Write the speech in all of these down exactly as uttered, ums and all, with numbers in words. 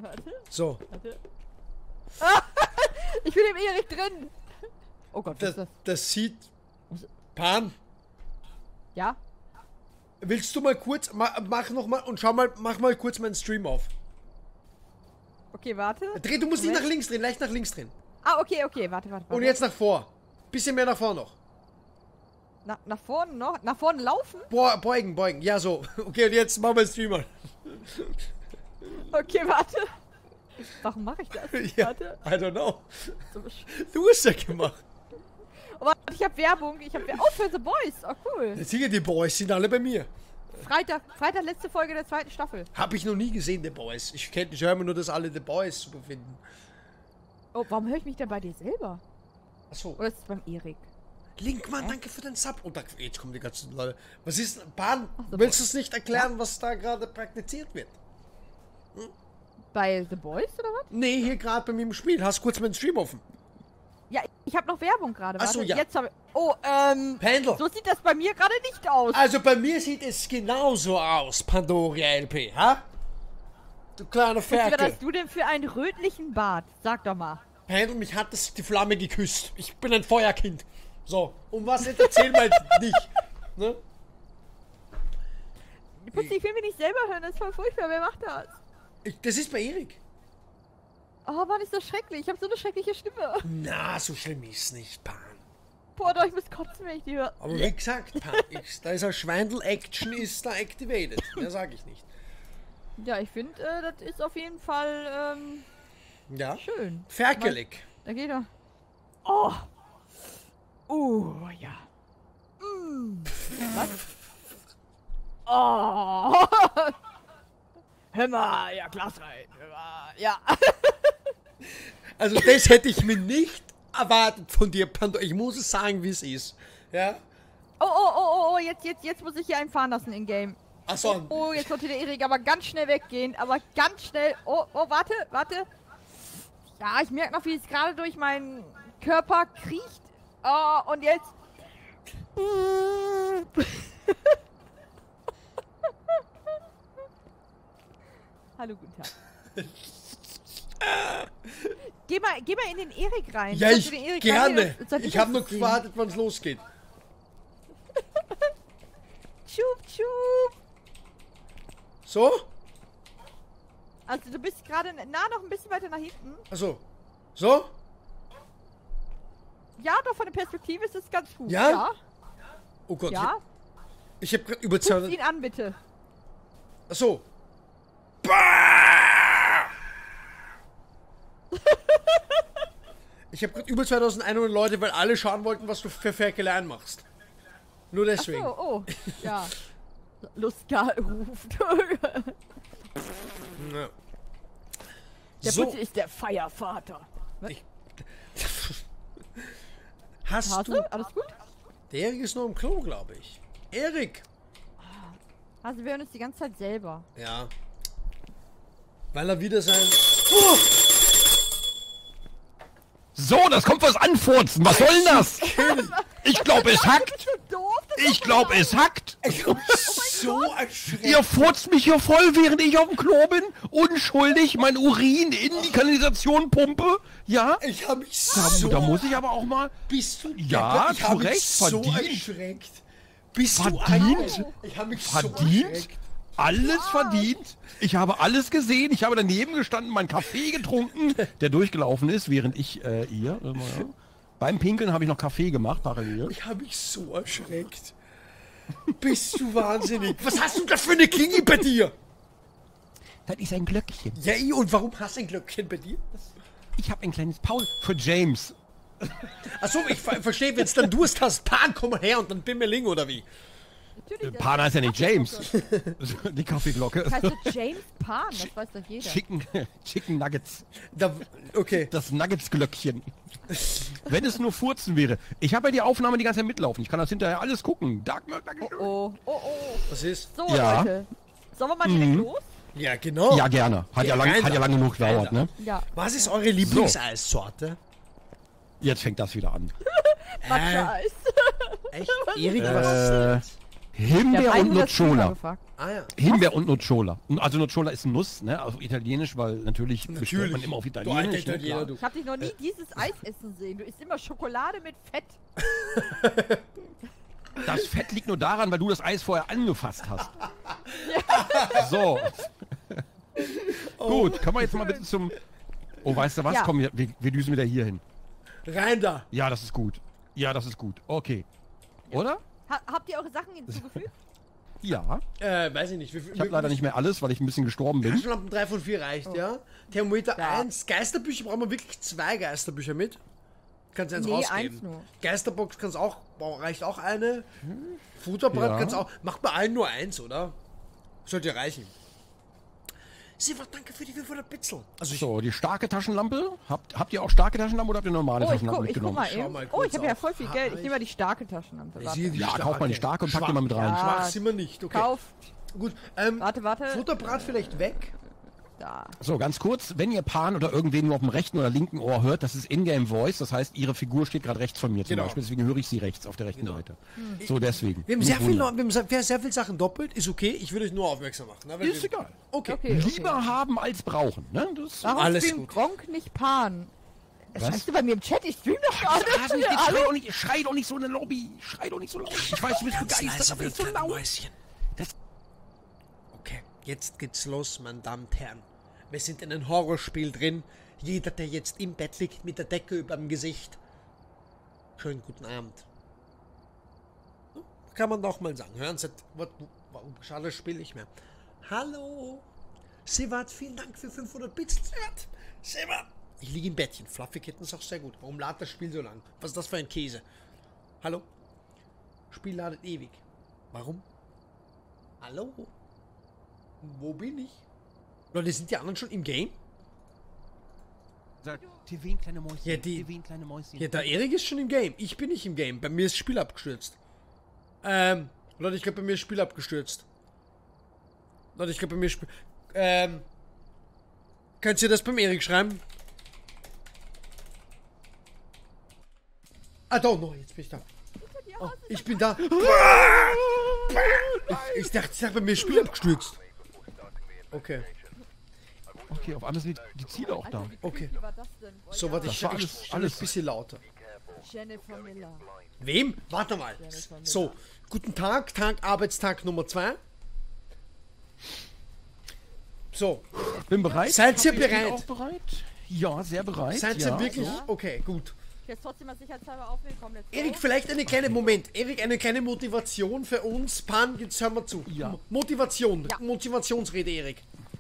Warte. So. Warte. Ah, ich bin im Erik drin. Oh Gott, was Das, ist das? das sieht... Pan, Ja? willst du mal kurz... Ma, mach noch mal und schau mal... Mach mal kurz meinen Stream auf. Okay, warte. Dreh, du musst nicht Moment. nach links drehen, leicht nach links drehen. Ah, okay, okay, warte, warte, warte. Und jetzt nach vor. Bisschen mehr nach vor noch. Na, nach vorne noch? Nach vorne laufen? Boah, beugen, beugen. Ja, so. Okay, und jetzt machen wir den Stream an. Okay, warte. Warum mache ich das? Ja, Warte. I don't know. So besch- Du hast ja gemacht. oh, warte, ich habe Werbung. Ich habe Werbung. Oh, für The Boys. Oh, cool. Sicher, die Boys sind alle bei mir. Freitag, Freitag, letzte Folge der zweiten Staffel. Hab ich noch nie gesehen, The Boys. Ich kenne ich höre immer nur, dass alle The Boys super finden. Oh, warum höre ich mich denn bei dir selber? Achso. Oder ist es beim Erik? Linkmann, danke für den Sub. Und da, jetzt kommen die ganzen Leute. Was ist... Bahn, so, willst du es nicht erklären, was da gerade praktiziert wird? Bei The Boys oder was? Nee, hier gerade bei mir im Spiel. Hast kurz meinen Stream offen. Ja, ich habe noch Werbung gerade. Ach so, Warte, ja. Jetzt habe ich... Oh, ähm... Pendel. So sieht das bei mir gerade nicht aus. Also bei mir sieht es genauso aus, Pandoria L P, ha? Du kleiner Was Ferkel. hast du denn für einen rötlichen Bart? Sag doch mal. Pendel, mich hat das die Flamme geküsst. Ich bin ein Feuerkind. So, um was jetzt erzähl mal nicht, ne? Putzi, ich will mich nicht selber hören, das ist voll furchtbar. Wer macht das? Ich, das ist bei Erik. Oh Mann, ist das schrecklich. Ich habe so eine schreckliche Stimme. Na, so schlimm ist nicht, Pan. Boah, doch, ich muss kotzen, wenn ich die höre. Aber wie gesagt, Pan, ich, da ist ein Schweindel-Action ist da activated. Mehr sage ich nicht. Ja, ich finde, äh, das ist auf jeden Fall, ähm, Ja? schön. Ferkelig. Da geht er. Oh. Uh, ja. Mm. Was? Oh. Hör mal, ja, Glas rein. Hör mal, ja. Also das hätte ich mir nicht erwartet von dir, Pandora. Ich muss es sagen, wie es ist. Ja? Oh, oh, oh, oh, oh, jetzt, jetzt, jetzt muss ich hier einen fahren lassen in Game. Achso. Oh, jetzt sollte der Erik aber ganz schnell weggehen, aber ganz schnell. Oh, oh, warte, warte. Ja, ich merke noch, wie es gerade durch meinen Körper kriecht. Oh, und jetzt. Hallo, guten Tag. Geh mal, geh mal in den Erik rein. Ja, Kannst ich du den Erik gerne. rein, das- das- Ich das habe nur sehen. gewartet, wann es losgeht. Tschup, tschup. So? Also du bist gerade nah noch ein bisschen weiter nach hinten. Also. So? Ja, doch von der Perspektive ist es ganz gut. Ja? Ja. Oh Gott. Ja. Ich habe gerade über Guck zweihundert. ihn an, bitte. Achso. Ich habe gerade über zweitausendeinhundert Leute, weil alle schauen wollten, was du für Ferkeleien machst. Nur deswegen. Ach so, oh. Ja. Lustgal ruft. Ja. Der So. Putzi ist der Feiervater. Ich, hast Hast du... du? Alles gut? Der Erik ist noch im Klo, glaube ich. Erik! Also wir hören uns die ganze Zeit selber. Ja. Weil er wieder sein... Oh! So, das kommt was anfurzen. Was soll denn das? Ich glaube, es hackt. Bist du doof? Das Ich glaube, es hackt. Ich hab so erschreckt. Ihr furzt mich hier voll, während ich auf dem Klo bin. Unschuldig, mein Urin in die Kanalisation pumpe. Ja? Ich habe mich Da, so... da muss ich aber auch mal... Bist du... Ja, ich habe zu mich Recht, so verdient. erschreckt. Bist Verdient? du ein... Ich habe mich so Verdient? erschreckt. Alles verdient. Ich habe alles gesehen. Ich habe daneben gestanden, meinen Kaffee getrunken, der durchgelaufen ist, während ich äh, ihr... Äh, ja. Beim Pinkeln habe ich noch Kaffee gemacht, parallel. Ich habe mich so erschreckt. Bist du wahnsinnig? Was hast du da für eine Klinge bei dir? Das ist ein Glöckchen. Ja, i, und warum hast du ein Glöckchen bei dir? Ich habe ein kleines Paul für James. Achso, ich ver verstehe, wenn es dann Durst hast, Pan, komm mal her und dann Bimmeling oder wie? Natürlich. das Pan heißt ja ist nicht die James. Kaffeeglocke. Die Kaffeeglocke. Das heißt doch James Pan, das weiß doch jeder. Chicken, Chicken Nuggets. Da, okay. Das Nuggets-Glöckchen. Wenn es nur Furzen wäre. Ich habe ja die Aufnahme die ganze Zeit mitlaufen. Ich kann das hinterher alles gucken. Dark Murk, danke schön. Oh, oh, oh. Was ist? So, Ja. Leute. Sollen wir mal direkt Mhm. los? Ja, genau. Ja, gerne. Hat ja, Ja, lang, geil, hat ja lange genug gedauert, geil. ne? Ja. Was ist eure Lieblingseissorte? Jetzt fängt das wieder an. Matcha-Eis. Echt? Erik, was ist Äh, das? Himbeer und Nocciola. Ah ja. Himbeer und Nocciola. Also Nocciola ist Nuss, ne? Auf Italienisch, weil natürlich, bestellt Natürlich. man immer auf Du alter Italienisch. Ne? Italiener, Klar. du. Ich hab dich noch nie dieses Eis essen sehen. Du isst immer Schokolade mit Fett. Das Fett liegt nur daran, weil du das Eis vorher angefasst hast. So. Gut, kommen wir jetzt mal bitte zum... Oh, weißt du was? Ja. Komm, wir, wir, wir düsen wieder hier hin. Rein da. Ja, das ist gut. Ja, das ist gut. Okay. Oder? Ha habt ihr eure Sachen hinzugefügt? Ja. Äh, weiß ich nicht. Wie, Ich habe leider nicht mehr alles, weil ich ein bisschen gestorben bin. Taschenlampen drei von vier reicht, ja. Thermometer Ja. eins. Geisterbücher brauchen wir wirklich zwei Geisterbücher mit. Kannst eins Nee, rausgeben. eins nur. Geisterbox kannst auch, boah, reicht auch eine. Futterbrett Ja. kannst auch. Macht bei allen nur eins, oder? Sollte ja reichen. Silver, danke für die fünfhundert Bitzel. Also ich, So, die starke Taschenlampe. Habt, habt ihr auch starke Taschenlampe oder habt ihr normale Oh, ich Taschenlampe guck, ich guck mitgenommen? mal Schau eben. mal Oh, kurz ich habe ja auf. voll viel Ha, Geld. Ich ich- nehme mal die starke Taschenlampe. Ich Warte. sehe die Ja, starke. kauf mal die starke und pack die mal mit rein. Ja. Schwach sind wir nicht, okay. Kauft. Gut, ähm, Warte, warte. Futterbrat vielleicht weg. Da. So, ganz kurz, wenn ihr Pan oder irgendwen nur auf dem rechten oder linken Ohr hört, das ist Ingame Voice, das heißt, ihre Figur steht gerade rechts von mir zum Genau. Beispiel, deswegen höre ich sie rechts auf der rechten Seite. So, deswegen. Wir haben, Nicht sehr viel, wundern. wir haben sehr, sehr viele Sachen doppelt, ist okay. Ich würde euch nur aufmerksam machen. Ne? Weil Ist wir- egal. Okay. Okay, Lieber okay. haben als brauchen, ne? Das Warum Alles streamt gut. Gronk nicht Pan? Was? Schreibst du bei mir im Chat? Ich stream doch gerade. Ah, nicht, nicht, schrei, doch nicht, schrei doch nicht so eine Lobby. Schrei doch nicht so laut. Ich weiß, du bist begeistert, aber nicht so laut. Mäuschen. Das- Okay, jetzt geht's los, meine Damen und Herren. Wir sind in einem Horrorspiel drin. Jeder, der jetzt im Bett liegt mit der Decke über dem Gesicht. Schönen guten Abend. Hm, Kann man doch mal sagen. Hören Sie, was- warum schade spiele ich mehr? Hallo. Sivat, vielen Dank für fünfhundert Bits. Sivat, Sivat. Ich liege im Bettchen. Fluffy Kitten ist auch sehr gut. Warum ladet das Spiel so lang? Was ist das für ein Käse? Hallo? Spiel ladet ewig. Warum? Hallo? Wo bin ich? Leute, sind die anderen schon im Game? Die wen kleine Mäuschen. Ja, die- die wen kleine Mäuschen. Ja, der Erik ist schon im Game. Ich bin nicht im Game. Bei mir ist das Spiel abgestürzt. Ähm, Leute, ich glaube, bei mir ist das Spiel abgestürzt. Leute, ich glaube, bei mir ist Spiel... Ähm... Könnt ihr das beim Erik schreiben? Ah, da, no, jetzt bin ich da. Oh, ich bin da. Ich, ich dachte, ich dachte, bei mir ist das Spiel abgestürzt. Okay, Okay, auf einmal sind die, die Ziele auch da. okay. Wie war das denn? Oh, So, ja. warte, Das ich war stelle alles- alles, alles- ein bisschen lauter. Jennifer Miller. Wem? Warte mal. So, guten Tag, Tag, Arbeitstag Nummer zwei. So, Bin bereit. Seid ihr Habt ihr bereit? auch bereit? Ja, sehr bereit. seid ja. ihr wirklich? Ja. Okay, gut. Ich jetzt trotzdem mal sicherheitshalber aufnehmen. Komm, let's go. Erik, vielleicht eine kleine Moment. Erik, eine kleine Motivation für uns. Pan, jetzt hören wir zu. Ja. M- Motivation. Ja. Motivationsrede, Erik.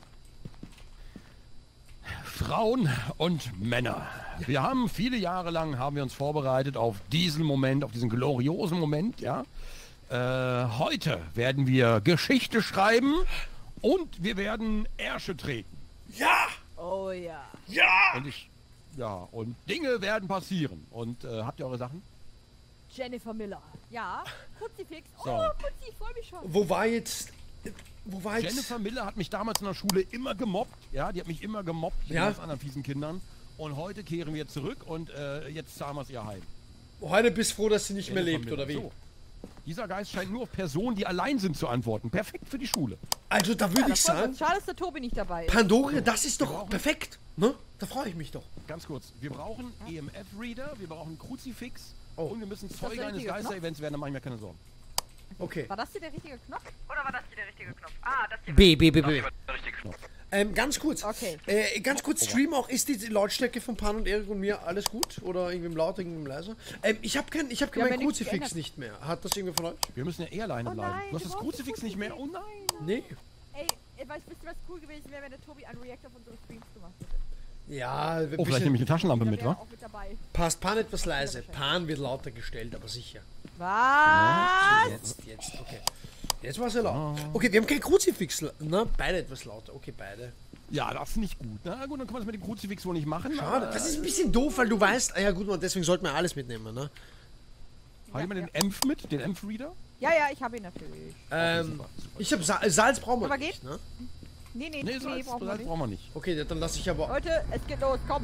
Frauen und Männer. Wir haben viele Jahre lang haben wir uns vorbereitet auf diesen Moment, auf diesen gloriosen Moment, ja. Äh, heute werden wir Geschichte schreiben und wir werden Ärsche treten. Ja! Oh ja. Ja! Und ich, ja, und Dinge werden passieren. Und äh, habt ihr eure Sachen? Jennifer Miller. Ja. Kruzifix. So. Oh, Kruzifix, ich freue mich schon. Wo war jetzt... Wo war jetzt... Jennifer Miller hat mich damals in der Schule immer gemobbt. Ja, die hat mich immer gemobbt, wie Ja. ja. anderen fiesen Kindern. Und heute kehren wir zurück und äh, jetzt zahlen wir es ihr heim. Heute bist du froh, dass sie nicht mehr Jennifer lebt, Miller. oder wie? So. Dieser Geist scheint nur auf Personen, die allein sind, zu antworten. Perfekt für die Schule. Also, da würde Ja, ich das freut sagen... uns. Schade, dass der Tobi nicht dabei ist. Pandora, das ist doch perfekt. Ne? Da freue ich mich doch. Ganz kurz, wir brauchen E M F-Reader, wir brauchen Kruzifix Oh. und wir müssen das Zeuge der eines richtige Geister-Events werden, dann mache ich mir keine Sorgen. Okay. War das hier der richtige Knopf? Oder war das hier der richtige Knopf? Ah, das hier. B, B, B, B. war der richtige Knopf. Ähm, ganz kurz. Okay. Äh, ganz kurz, Stream auch, ist die Lautstärke von Pan und Erik und mir alles gut? Oder irgendwem lauter, irgendwem leiser? Ähm, ich habe kein, ich hab Wir haben mein ja nichts Kruzifix geändert. nicht mehr. Hat das irgendwer von euch? Wir müssen ja eher alleine Oh bleiben. nein, du hast du das brauchst Kruzifix das nicht mehr. Oh nein. Nee. Ey, ey, weißt, wisst ihr, was cool gewesen wäre, wenn der Tobi einen React auf unsere Streams gemacht hätte? Ja, ein Oh, vielleicht bisschen- nehme ich eine Taschenlampe Da mit, wäre wa? er auch mit dabei. passt Pan etwas leise. Pan wird lauter gestellt, aber sicher. Was? Jetzt, jetzt, okay. Jetzt war es ja laut. Okay, wir haben kein Kruzifix, ne? Beide etwas lauter. Okay, beide. Ja, das ist nicht gut. Na gut, dann können wir das mit dem Kruzifix wohl nicht machen. Schade. Das ist ein bisschen doof, weil du weißt, ah ja gut, man, deswegen sollten wir alles mitnehmen, ne? Hat jemand den Empf mit? Den Empf-Reader? Ja, ja, ich habe ihn natürlich. Ähm, super, super. ich habe Sa Salz brauchen wir Aber nicht, geht? ne? Nee, nee, Nee, nee, Salz, brauchen wir Salz nicht. brauchen wir nicht. Okay, dann lasse ich aber... Leute, es geht los, komm.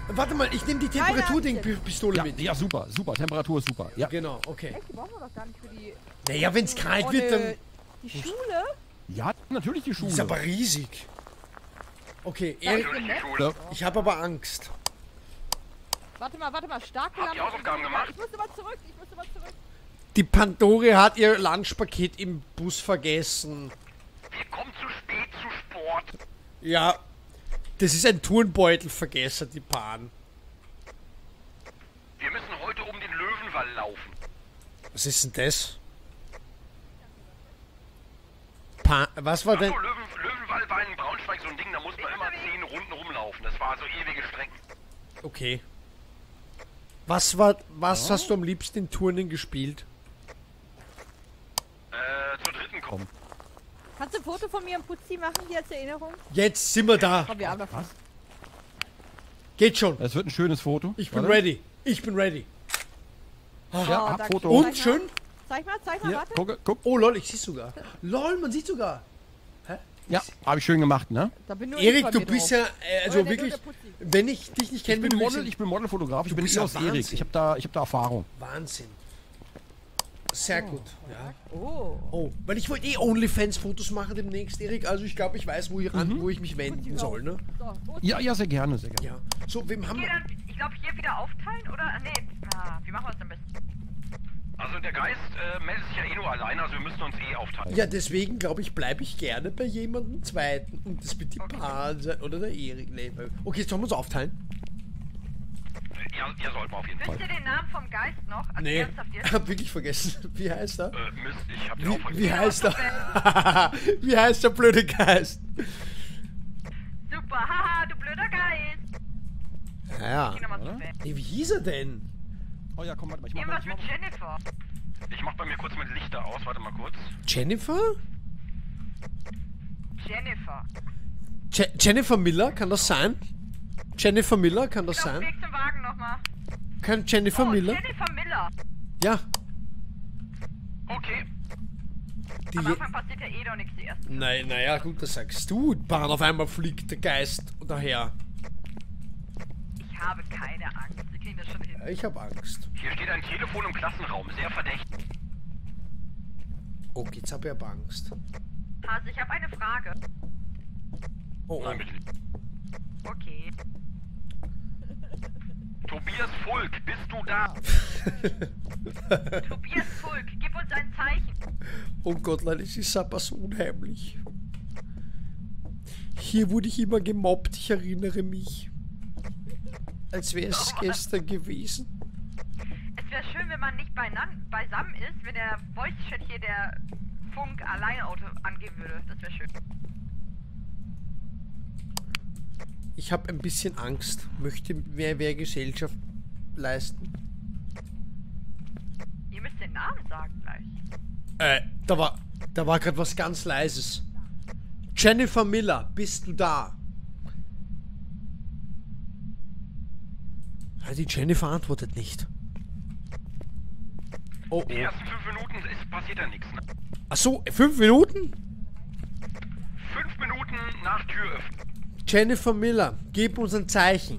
Warte mal, ich nehme die Keine Temperaturding-Pistole Ja, mit. ja, super, super. Temperatur ist super. Ja, Genau, okay. Echt, die brauchen wir doch gar nicht für die... Naja, wenn es kalt Oh, wird, dann... ne, Die Schule? ja natürlich die Schule. Ist aber riesig. Okay, Da ist Erik, eine Map. Ja. ich habe aber Angst. Warte mal, warte mal, starke Habt ihr Lampe. Hausaufgaben gemacht? Ich muss immer zurück, ich muss immer zurück. Die Pandore hat ihr Lunchpaket im Bus vergessen. Wir kommen zu spät zu Sport. Ja, das ist ein Turnbeutel vergessen, die Pan. Wir müssen heute um den Löwenwall laufen. Was ist denn das? Pa was war denn? Achso, Löwen, Löwenwall war in Braunschweig so ein Ding, da muss man immer zehn Runden rumlaufen. Das war so ewige Strecken. Okay. Was war, was hast du am liebsten in Turnen gespielt? Äh, zur dritten kommen. Kannst du ein Foto von mir am Putzi machen, hier als Erinnerung? Jetzt sind wir da. Komm, wir haben noch was. Geht schon. Es wird ein schönes Foto. Ich bin Warte. ready. Ich bin ready. Ja, Oh, ab danke. Foto. Und Zeig mal. schön? Zeig mal, zeig mal, Ja, warte. guck, guck. Oh lol, ich sehe sogar. Lol, man sieht sogar. Ja, habe ich schön gemacht, ne? Da bin nur Erik, ich du von mir bist drauf. ja, äh, Oder also der wirklich, nur der Putzi. wenn ich dich nicht Ich kenne, bin würde ich Model, sagen, ich bin Modelfotograf, ich Du bin bist Eos ja Erik. Wahnsinn. Ich habe da, ich hab da Erfahrung. Wahnsinn. Sehr gut. Ja. Oh. Oh, weil ich wollte eh OnlyFans-Fotos machen demnächst, Erik. Also ich glaube, ich weiß, wo ich, ran, wo ich mich wenden soll, ne? So, wo Ja, ja, sehr gerne, sehr gerne. Ja. So, wem haben Okay, wir? dann, ich glaube, hier wieder aufteilen oder? Nee, ah, wie machen wir es am besten? Also der Geist äh, meldet sich ja eh nur alleine, also wir müssen uns eh aufteilen. Ja, deswegen glaube ich, bleibe ich gerne bei jemandem Zweiten. Und das wird die Pan sein oder der Erik. Nee, weil- okay, jetzt sollen wir uns aufteilen. Äh, Ja, ihr sollt mal auf jeden Fall. Wisst ihr den Namen vom Geist noch? Also Nee, ernsthaft jetzt? ich hab wirklich vergessen. Wie heißt er? Äh, Mist, ich hab den auch Wie, vergessen. wie heißt er? Wie heißt der blöde Geist? Super, haha, du blöder Geist. Ja. Geh nochmal zu Oder? Fan. Nee, wie hieß er denn? Oh ja, komm, warte mal, ich mach mal. Irgendwas Ich mach mit mal. Jennifer. Ich mach bei mir kurz mein Lichter aus, warte mal kurz. Jennifer? Jennifer. Je Jennifer Miller, kann das sein? Jennifer Miller, kann das Auf dem sein? Weg zum Wagen nochmal. Kann Jennifer Oh, Miller? Jennifer Miller. Ja. Okay. Die Am Anfang passiert ja eh doch nichts, die ersten. Nein, naja, gut, das sagst du. Bahn, auf einmal fliegt der Geist daher. Ich habe keine Angst, wir kriegen das schon hin. Ich hab Angst. Hier steht ein Telefon im Klassenraum, sehr verdächtig. Oh, jetzt hab ich aber Angst. Also, ich habe eine Frage. Oh, oh. Nein, bitte. Okay. Tobias Fulk, bist du da? Tobias Fulk, gib uns ein Zeichen. Oh Gott, nein, es ist aber so unheimlich. Hier wurde ich immer gemobbt, ich erinnere mich. Als wäre es gestern gewesen. Es wäre schön, wenn man nicht beinan beisammen ist, wenn der Voice-Chat hier der Funk-Alleinauto angehen würde. Das wäre schön. Ich habe ein bisschen Angst. Möchte mehr, mehr Gesellschaft leisten. Ihr müsst den Namen sagen gleich. Äh, da war, da war gerade was ganz Leises. Jennifer Miller, bist du da? Ja, die Jennifer antwortet nicht. Oh, Die oh. ersten fünf Minuten ist, passiert ja nichts. Ne? Ach so, fünf Minuten? Fünf Minuten nach Türöffnung. Jennifer Miller, gib uns ein Zeichen.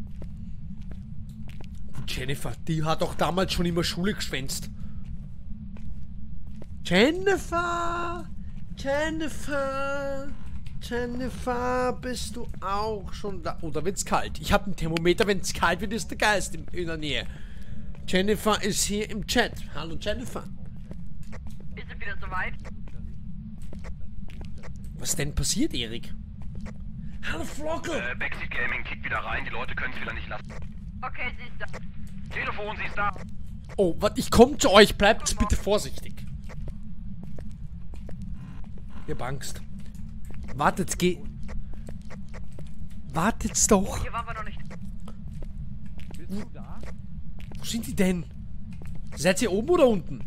Die Jennifer, die hat doch damals schon immer Schule geschwänzt. Jennifer! Jennifer! Jennifer, bist du auch schon da? Oder wird's kalt? Ich habe ein Thermometer, wenn es kalt wird, ist der Geist in, in der Nähe. Jennifer ist hier im Chat. Hallo Jennifer. Ist es wieder soweit? Was denn passiert, Erik? Hallo Flockel! Äh, Backseat Gaming kickt wieder rein, die Leute können es wieder nicht lassen. Okay, sie ist da. Telefon, sie ist da. Oh, warte, ich komme zu euch. Bleibt bitte vorsichtig. Ich hab Angst. Wartet, geh. Wartet's doch. Hier waren wir noch nicht. Bist du da? Wo sind die denn? Seid ihr oben oder unten?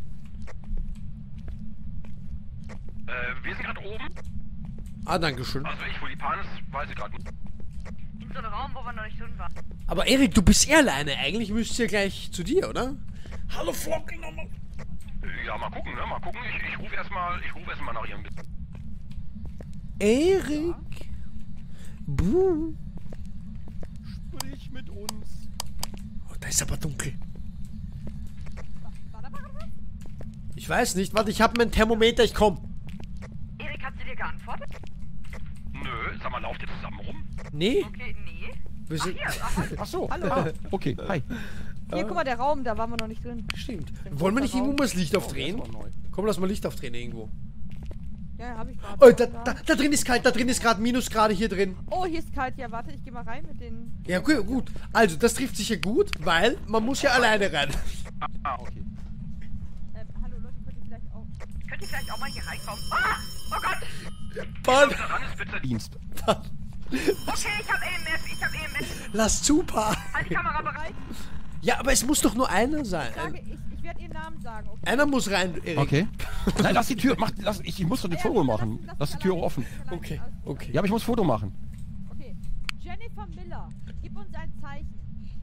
Äh, wir sind gerade oben. Ah, danke schön. Also ich, wo die Pan ist, weiß ich gerade nicht. In so einem Raum, wo wir noch nicht drin waren. Aber Erik, du bist eh alleine. Eigentlich müsst ihr gleich zu dir, oder? Hallo Flockel nochmal. Äh, Ja, mal gucken, ne? Mal gucken. Ich, ich rufe erstmal, ich rufe erstmal nach ihrem. Erik. Buh. Sprich mit uns. Oh, da ist aber dunkel. War da mal was? Ich weiß nicht. Warte, ich habe mein Thermometer. Ich komm. Erik, hat sie dir geantwortet? Nö, sag mal, lauft ihr zusammen rum? Nee. Okay, nee. Wir Ach, sind, hier, aha. Ach so. Hallo. Ah, okay, hi. Hier, guck mal, der Raum, da waren wir noch nicht drin. stimmt. Wollen wir nicht irgendwo mal das Licht aufdrehen? Oh, das war neu. Komm, lass mal Licht aufdrehen irgendwo. Ja, ja, hab ich gerade. Oh, da, da, da drin ist kalt. Da drin ist gerade Minusgrade hier drin. Oh, hier ist kalt. Ja, warte, ich geh mal rein mit den... Ja, okay, gut. Also, das trifft sich ja gut, weil man muss ja alleine rein. Ah, okay. Ähm, hallo Leute, könnt ihr vielleicht auch... Könnt ihr vielleicht auch mal hier reinkommen? Ah! Oh Gott! Mann, Daran ist bitte. Dienst. Okay, ich hab E M F, ich hab E M F. lass zu, Pa. Halt die Kamera bereit. Ja, aber es muss doch nur einer sein. Ich, sage, ich, ich werde ihren Namen sagen, okay? Einer muss rein, Erik. Okay. Nein, lass die Tür, mach, lass, ich, ich muss doch ein Ja, Foto ja, machen. lass- Lass die lass Tür alleine, offen. lass alleine, Okay, alles gut. okay. Ja, aber ich muss Foto machen. Okay. Jennifer Miller, gib uns ein Zeichen.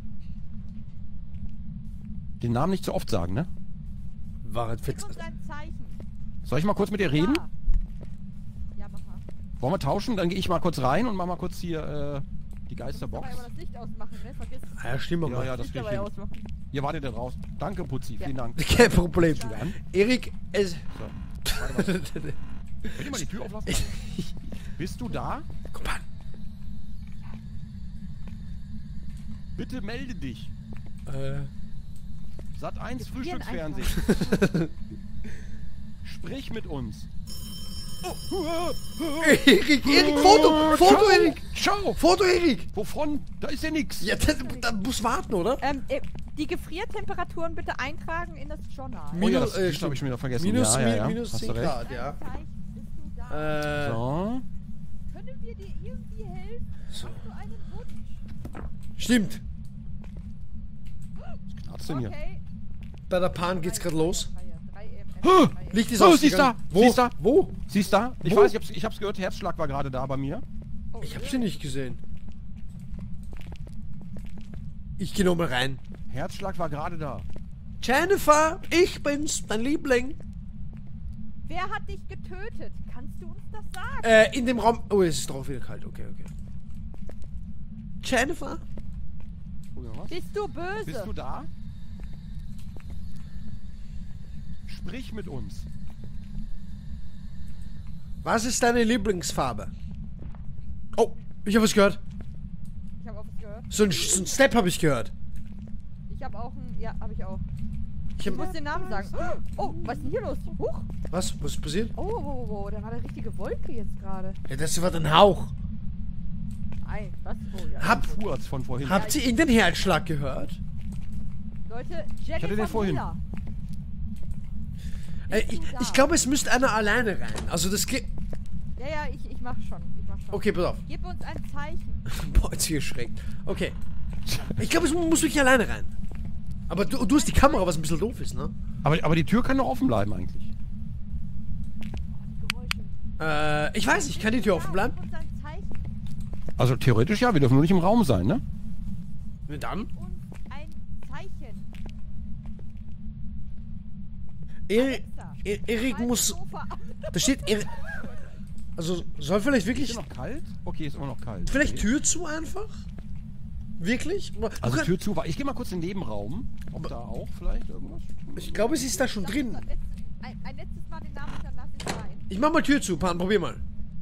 Den Namen nicht zu oft sagen, ne? War halt Gib fitz. uns ein Zeichen. Soll ich mal kurz mit dir reden? Ja. Ja, mach mal. Wollen wir tauschen? Dann gehe ich mal kurz rein und mach mal kurz hier äh, die Du musst dabei Geisterbox. aber das Licht ausmachen, ne? Vergiss es. Ah, ja, stimmt Ja, mal. ja, das Licht krieg ich dabei hin. ausmachen. Ihr wartet da raus. Danke, Putzi. Vielen Dank. Kein Problem. an? Erik, es... Könnt ihr mal die Tür auflassen? Bist du da? Guck mal. Bitte melde dich. Äh, Sat eins Wir frieren Frühstücksfernsehen. Sprich mit uns. Erik, Erik, Foto! Foto, Schau, Erik! Schau! Foto, Erik! Wovon? Da ist ja nix. Ja, das, das muss warten, oder? Ähm, äh, die Gefriertemperaturen bitte eintragen in das Journal. Oh ja, Minus, das äh, habe ich schon wieder vergessen. Minus, ja, ja, ja. minus Hast zehn du recht. Grad, ja. Ein Zeichen. Bist du da? Äh, So. Können wir dir irgendwie helfen? So. Hast du einen Wunsch? Stimmt. Was knarzt denn hier? Okay. Bei der Pan geht's gerade los. drei E M F, Huh! drei E M F. Licht ist Oh, ausgegangen. siehst da, Wo? siehst da. Wo? Siehst da? Ich Wo? weiß, ich hab's, ich hab's gehört, Herzschlag war gerade da bei mir. Oh, Ich hab sie nicht gesehen. Ich geh noch mal rein. Herzschlag war gerade da. Jennifer, ich bin's, dein Liebling. Wer hat dich getötet? Kannst du uns das sagen? Äh, in dem Raum... Oh, es ist drauf wieder kalt. Okay, okay. Jennifer? Oder was? Bist du böse? Bist du da? Sprich mit uns. Was ist deine Lieblingsfarbe? Oh, ich habe was gehört. Ich habe auch was gehört. So ein, so ein Step habe ich gehört. Ich habe auch einen. Ja, habe ich auch. Ich Ich hab, muss den Namen sagen. Oh, was ist denn hier los? Huch. was? Was ist passiert? Oh, oh, oh, oh, da war eine richtige Wolke jetzt gerade. Ja, das war ein Hauch. Nein, was? Oh, ja. Hab, Furz von vorhin. habt ihr irgendeinen Herzschlag gehört? Leute, Jennifer den vorhin. Miller. Äh, ich du da? ich glaube, es müsste einer alleine rein. Also das geht... Ja, ja, ich, ich mach schon. Ich mach schon. Okay, pass auf. Gib uns ein Zeichen. Boah, jetzt hier erschreckt. Okay. Ich glaube, es mu- muss wirklich alleine rein. Aber du, du hast die Kamera, was ein bisschen doof ist, ne? Aber, aber die Tür kann doch offen bleiben eigentlich. Geräusche. Äh, ich weiß nicht, kann die Tür offen bleiben? Gib uns ein Zeichen. Also theoretisch ja, wir dürfen nur nicht im Raum sein, ne? Na dann. Gib uns ein Zeichen. Erik, Alexa, E- Erik schalt muss... das Sofa an. Da steht Erik... Also, soll vielleicht Ist wirklich... es noch kalt? Okay, ist immer noch kalt. Vielleicht okay. Tür zu einfach? Wirklich? Du Also kann- Tür zu war. Ich gehe mal kurz in den Nebenraum. Ob da auch vielleicht irgendwas? Ich glaube, es ist da schon Sag drin. uns das letzte- Ein, ein letztes Mal den Namen, dann lass ich rein. Ich mach mal Tür zu, Pan, probier mal.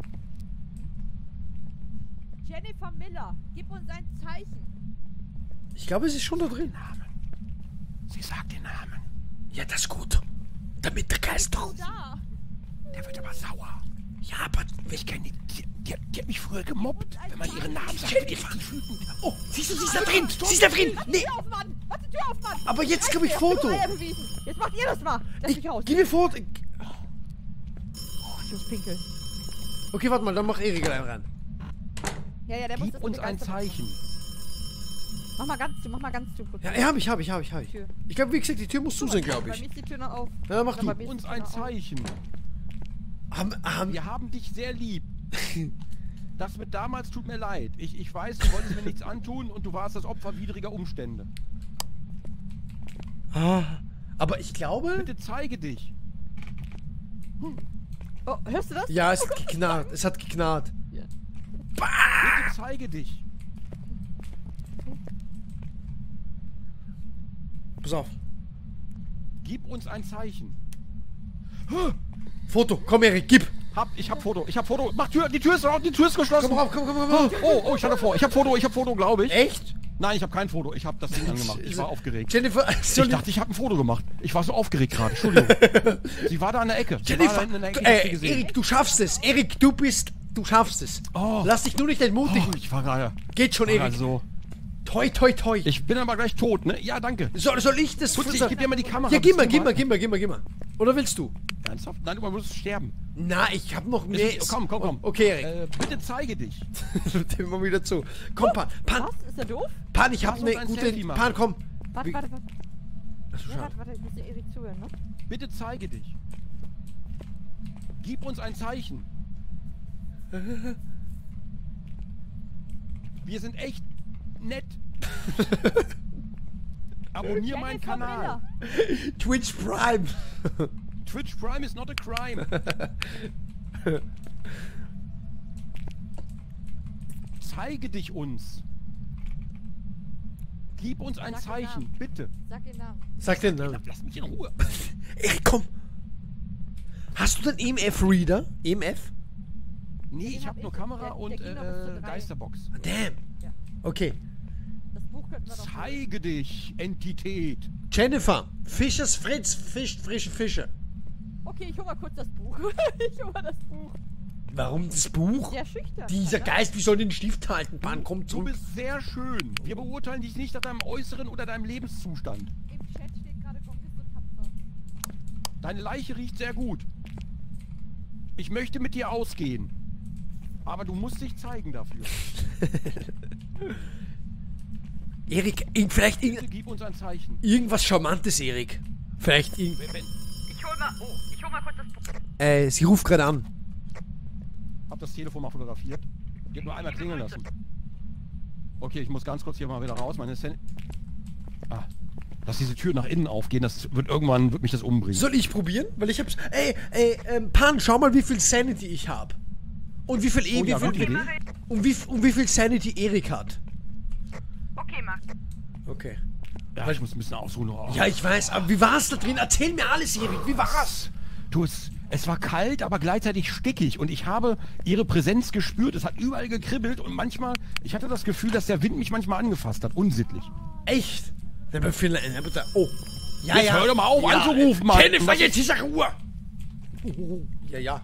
Jennifer Miller, gib uns ein Zeichen. Ich glaube, es ist schon da drin. Sie sagt den Namen. Ja, das ist gut. Damit der Geist Du drauf. da. Der wird aber sauer. Ja, aber... Ich kenne die, die, die, die hat mich früher gemobbt, wenn man ihren Namen sagt. Jenny, oh, siehst du, sie ist da drin. Sie ist da drin. Mach die Nee, Tür auf, Mann! Mach die Tür auf, Mann! aber jetzt glaube ich Ihr habt Foto. Eier bewiesen. Jetzt macht ihr das mal. Lass Ich, mich raus. gib mir Foto. Oh, ich muss pinkeln. Okay, warte mal, dann mach Erik allein rein. Ja, ja, der muss Gib das uns mit ein der Geister- Zeichen. Mach mal ganz zu, mach mal ganz zu. Ja, ja, hab ich, hab ich, hab ich, hab ich. Tür. Ich glaube, wie gesagt, die Tür muss zu sein, glaube Bei mir ich. ist die Tür noch auf. Ja, mach du. Bei mir Gib ist uns die Tür ein noch auf. Zeichen. Haben, haben, Wir haben dich sehr lieb. Das mit damals tut mir leid. Ich, ich weiß, du wolltest mir nichts antun und du warst das Opfer widriger Umstände. ah, aber ich glaube... Bitte zeige dich. Oh, hörst du das? Ja, es hat geknarrt. Es hat geknarrt. Bitte zeige dich. pass auf. Gib uns ein Zeichen. Foto, komm Erik, gib. Hab, ich hab Foto, ich hab Foto. Mach Tür, die Tür ist raus, die Tür ist geschlossen. Komm rauf, komm, komm, komm, komm. Oh, oh, ich hatte vor. Ich hab Foto, ich hab Foto, glaube ich. Echt? Nein, ich habe kein Foto. Ich habe das Ding angemacht. Ich war aufgeregt. Jennifer, Ich dachte, ich habe ein Foto gemacht. Ich war so aufgeregt gerade. Entschuldigung. Sie war da in der Ecke. Sie war da Jennifer, hinten in der Ecke. du, Ich hab sie äh, gesehen. Erik, du schaffst es. Erik, du bist, du schaffst es. Oh. Lass dich nur nicht entmutigen. Oh, ich war gerade. Geht schon, Erik. Also, Toi, toi, toi. ich bin aber gleich tot, ne? Ja, danke. Soll, soll ich das? Putzi, ich geb dir mal die Kamera. Ja, gib mal, Willst du gib mal, gib mal, gib mal, gib mal. Oder willst du? Ernsthaft? Nein, du musst sterben. Na, ich hab noch mehr. Ist- komm, komm, komm. Okay, Erik. Äh, bitte zeige dich. Dem mal wieder zu. Komm, Pan, Pan, Was? Ist er doof? Pan, ich hab Lass uns eine ein gute. Selfie machen. Pan, komm. Warte, Wie- warte, warte. Achso, Ja, schau. warte, warte, ich muss dir Erik zuhören, ne? Bitte zeige dich. Gib uns ein Zeichen. Wir sind echt nett. Abonnier meinen Jennifer Kanal. Miller. Twitch Prime. Twitch Prime is not a crime. Zeige dich uns. Gib uns ein Sag den Zeichen, Namen. bitte. Sag den Namen. Sag den Namen. Lass mich in Ruhe. Erik, komm. Hast du den E M F-Reader? E M F? Nee, ich hab habe nur ich. Kamera Der- und der ging noch bis zur äh, drei. Geisterbox. Damn. Ja. Okay. Das Buch könnten wir doch. Zeige dich, Entität. Jennifer, Fischers Fritz fischt frische Fische. Okay, ich hol mal kurz das Buch. ich hol mal das Buch. Warum das Buch? Sehr schüchtern. Dieser oder? Geist, wie soll den Stift halten? Pan, komm Du zurück. bist sehr schön. Wir beurteilen dich nicht nach deinem Äußeren oder deinem Lebenszustand. Im Chat steht gerade Gonkis und tapfer. Deine Leiche riecht sehr gut. Ich möchte mit dir ausgehen. Aber du musst dich zeigen dafür. Erik, irg- vielleicht Bitte irg gib uns ein Zeichen. irgendwas Charmantes, Erik. Vielleicht irgend... Wenn, wenn, Ich hol mal. Oh, ich hol mal kurz das Buch. Äh, sie ruft gerade an. hab das Telefon mal fotografiert. Die hat nur einmal klingeln lassen. Okay, ich muss ganz kurz hier mal wieder raus. Meine Sen ah, lass diese Tür nach innen aufgehen. Das wird irgendwann wird mich das umbringen. Soll ich probieren? Weil ich hab's... Ey, ey, ähm, Pan, schau mal, wie viel Sanity ich hab. Und wie viel... E Oh ja, wie gute viel Idee. Mach ich. und, wie, und wie viel Sanity Erik hat. Okay, mach. Okay. Ja, ich muss ein bisschen ausruhen. Oh. Ja, ich weiß, aber wie war's da drin? Erzähl mir alles, Erik. Wie war's? Du, es, es war kalt, aber gleichzeitig stickig und ich habe ihre Präsenz gespürt. Es hat überall gekribbelt und manchmal, ich hatte das Gefühl, dass der Wind mich manchmal angefasst hat. Unsittlich. Echt? Na, aber viel, na, aber da, oh. Ja, Jetzt hör doch mal auf anzurufen, Mann. Jennifer, Das jetzt ist er Ruhe. Ja, ja.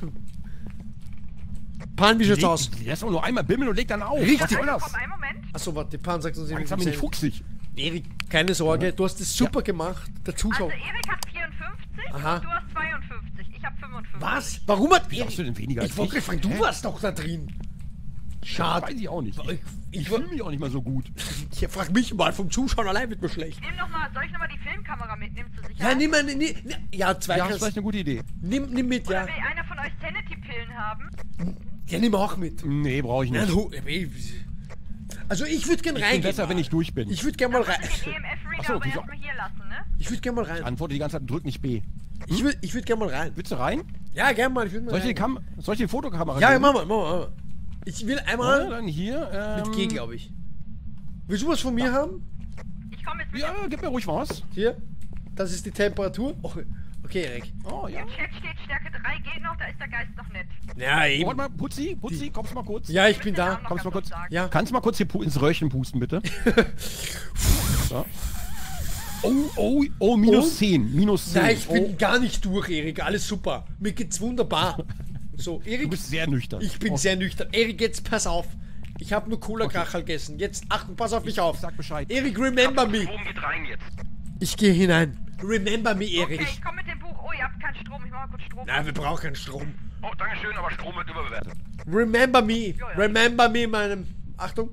Pan, wie schaut's Leg- aus? Lass doch nur einmal bimmeln und leg dann auf. Richtig. Was soll das? Komm, einen Moment. Achso, warte, Pan sagt uns Langsam bin ich fuchsig. Erik, keine Sorge, du hast es super gemacht. Der Zuschauer. Also Erik hat vierundfünfzig Aha. und du hast zweiundfünfzig. Ich habe fünfundfünfzig. Was? Warum hat Wie hast du denn weniger als Ich wollte ich? fragen, du Hä? warst doch da drin. Schade. Weiß ich auch nicht. Ich, Ich, ich, ich fühle mich auch nicht mal so gut. ich frag mich mal, vom Zuschauen allein wird mir schlecht. Nimm noch mal, soll ich noch mal die Filmkamera mitnehmen zur Sicherheit? Ja, nimm mal, nimm, nimm, ja, zwei Ja, das ist kannst, vielleicht eine gute Idee. nimm, nimm mit, Oder ja. will einer von euch Sanity-Pillen haben? Ja, nimm auch mit. Nee, brauche ich Nein, nicht. hu- Also ich würde gern Ich bin reingehen. besser, wenn ich durch bin. Ich würde gern mal rein. Den E M F-Reader Ach so, aber wieso? erstmal hier lassen, ne? Ich würde gern mal rein. Antworte die ganze Zeit, drück nicht B. Ich würde ich würd gern mal rein. Willst du rein? Ja, gern mal. Ich würd mal Soll ich, die rein. Kam soll ich die Fotokamera Ja, geben? mach mal, mach mal, mach mal. Ich will Ja, einmal dann hier. Ähm, mit G, glaube ich. Willst du was von mir haben? Ich komme jetzt mit. Ja, gib mir ruhig was. Hier. Das ist die Temperatur. Oh, okay, Erik. Oh, ja. Im Chat steht Stärke drei geht noch, da ist der Geist noch nicht. Ja, eben. Warte mal, Putzi, Putzi, kommst du mal kurz? Ja, ich bin Den da. Namen noch Kommst du mal ganz kurz? sagen. Ja. Kannst du mal kurz hier pu- ins Röhrchen pusten, bitte? So. Oh, oh, oh, minus Oh. zehn. Minus zehn. Nein, ich bin oh, gar nicht durch, Erik. Alles super. Mir geht's wunderbar. So, du Erik. bist sehr nüchtern. Ich bin oh, sehr nüchtern. Erik, jetzt pass auf. Ich habe nur Cola-Kachel gegessen. Jetzt achten, pass auf mich auf. Sag Bescheid. Erik, remember me. Strom geht rein jetzt. Ich gehe hinein. Remember me, Okay, Erik. ich komme mit dem Buch. Oh, ihr habt keinen Strom. Ich mach mal kurz Strom. Na, wir brauchen keinen Strom. Oh, dankeschön, aber Strom wird überbewertet. Remember me. ja. Remember me, meinem. Achtung.